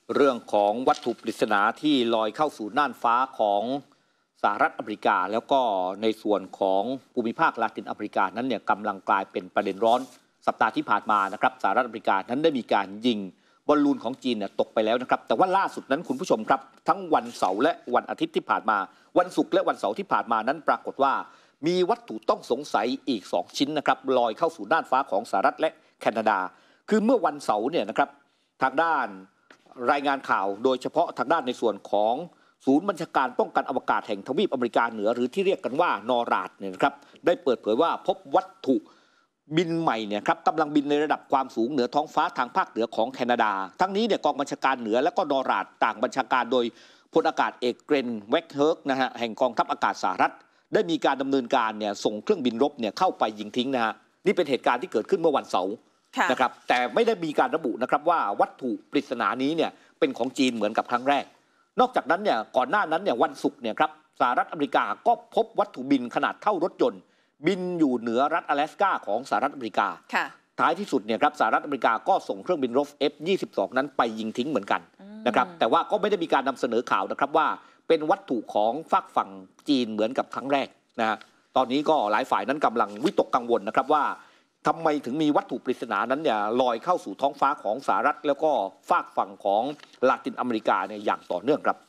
เรื่องของวัตถุปริศนาที่ลอยเข้าสู่น่านฟ้าของสหรัฐอเมริกาแล้วก็ในส่วนของภูมิภาคลาตินอเมริกานั้นเนี่ยกำลังกลายเป็นประเด็นร้อนสัปดาห์ที่ผ่านมานะครับสหรัฐอเมริกานั้นได้มีการยิงบอลลูนของจีนเนี่ยตกไปแล้วนะครับแต่ว่าล่าสุดนั้นคุณผู้ชมครับทั้งวันเสาร์และวันอาทิตย์ที่ผ่านมาวันศุกร์และวันเสาร์ที่ผ่านมานั้นปรากฏว่ามีวัตถุต้องสงสัยอีก2ชิ้นนะครับลอยเข้าสู่น่านฟ้าของสหรัฐและแคนาดาคือเมื่อวันเสาร์เนี่ยนะครับทางด้านรายงานข่าวโดยเฉพาะทางด้านในส่วนของศูนย์บัญชาการป้องกันอวกาศแห่งทวีปอเมริกาเหนือหรือที่เรียกกันว่านอราดเนี่ยนะครับได้เปิดเผยว่าพบวัตถุบินใหม่เนี่ยครับกำลังบินในระดับความสูงเหนือท้องฟ้าทางภาคเหนือของแคนาดาทั้งนี้เนี่ยกองบัญชาการเหนือและก็นอราดต่างบัญชาการโดยพลอากาศเอกเกรนแว็กเฮิร์กนะฮะแห่งกองทัพอากาศสหรัฐได้มีการดำเนินการเนี่ยส่งเครื่องบินรบเนี่ยเข้าไปยิงทิ้งนะฮะนี่เป็นเหตุการณ์ที่เกิดขึ้นเมื่อวันเสาร์นะครับแต่ไม่ได้มีการระบุนะครับว่าวัตถุปริศนานี้เนี่ยเป็นของจีนเหมือนกับครั้งแรกนอกจากนั้นเนี่ยก่อนหน้านั้นเนี่ยวันศุกร์เนี่ยครับสหรัฐอเมริกาก็พบวัตถุบินขนาดเท่ารถยนต์บินอยู่เหนือรัฐ阿拉斯กาของสหรัฐอเมริกาท้ายที่สุดเนี่ยครับสหรัฐอเมริกาก็ส่งเครื่องบินรบ F-22 นั้นไปยิงทิ้งเหมือนกันนะครับแต่ว่าก็ไม่ได้มีการนำเสนอข่าวนะครับว่าเป็นวัตถุของฝั่งจีนเหมือนกับครั้งแรกนะตอนนี้ก็หลายฝ่ายนั้นกำลังวิตกกังวลนะครับว่าทำไมถึงมีวัตถุปริศนานั้นเนี่ยลอยเข้าสู่ท้องฟ้าของสหรัฐแล้วก็ฝั่งของลาตินอเมริกาเนี่ยอย่างต่อเนื่องครับ